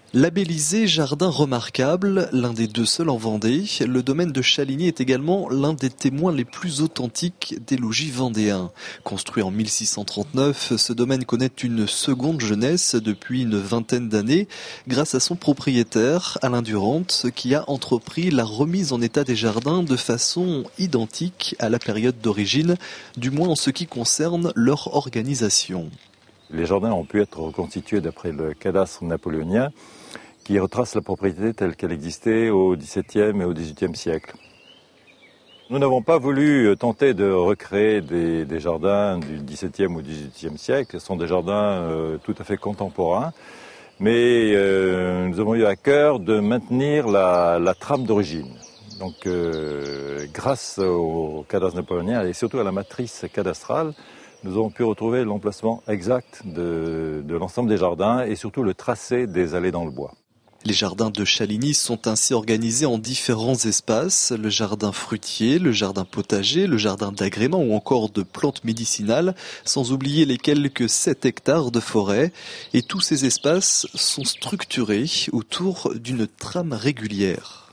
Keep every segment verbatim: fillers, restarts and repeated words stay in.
Labellisé jardin remarquable, l'un des deux seuls en Vendée, le domaine de Chaligny est également l'un des témoins les plus authentiques des logis vendéens. Construit en mille six cent trente-neuf, ce domaine connaît une seconde jeunesse depuis une vingtaine d'années grâce à son propriétaire, Alain Durante, qui a entrepris la remise en état des jardins de façon identique à la période d'origine, du moins en ce qui concerne leur organisation. Les jardins ont pu être reconstitués d'après le cadastre napoléonien qui retrace la propriété telle qu'elle existait au dix-septième et au dix-huitième siècle. Nous n'avons pas voulu tenter de recréer des, des jardins du dix-septième ou dix-huitième siècle. Ce sont des jardins euh, tout à fait contemporains, mais euh, nous avons eu à cœur de maintenir la, la trame d'origine. Donc euh, grâce au cadastre napoléonien et surtout à la matrice cadastrale, nous avons pu retrouver l'emplacement exact de, de l'ensemble des jardins et surtout le tracé des allées dans le bois. Les jardins de Chaligny sont ainsi organisés en différents espaces, le jardin fruitier, le jardin potager, le jardin d'agrément ou encore de plantes médicinales, sans oublier les quelques sept hectares de forêt. Et tous ces espaces sont structurés autour d'une trame régulière.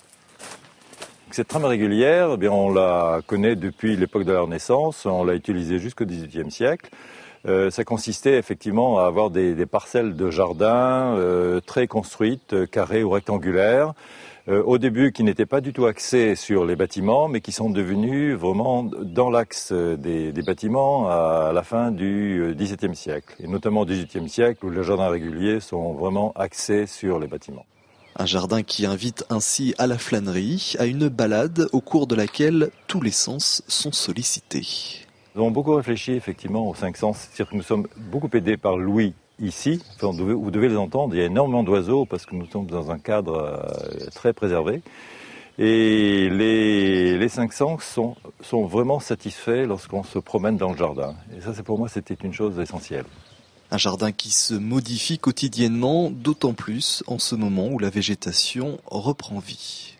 Cette trame régulière, eh bien, on la connaît depuis l'époque de la Renaissance, on l'a utilisée jusqu'au dix-huitième siècle. Euh, ça consistait effectivement à avoir des, des parcelles de jardin euh, très construites, carrées ou rectangulaires, euh, au début qui n'étaient pas du tout axées sur les bâtiments, mais qui sont devenues vraiment dans l'axe des, des bâtiments à la fin du dix-septième siècle, et notamment au dix-huitième siècle où les jardins réguliers sont vraiment axés sur les bâtiments. Un jardin qui invite ainsi à la flânerie, à une balade au cours de laquelle tous les sens sont sollicités. Nous avons beaucoup réfléchi effectivement aux cinq sens, c'est-à-dire que nous sommes beaucoup aidés par l'ouïe ici, enfin, vous devez les entendre, il y a énormément d'oiseaux parce que nous sommes dans un cadre très préservé. Et les, les cinq sens sont, sont vraiment satisfaits lorsqu'on se promène dans le jardin. Et ça, c'est pour moi, c'était une chose essentielle. Un jardin qui se modifie quotidiennement, d'autant plus en ce moment où la végétation reprend vie.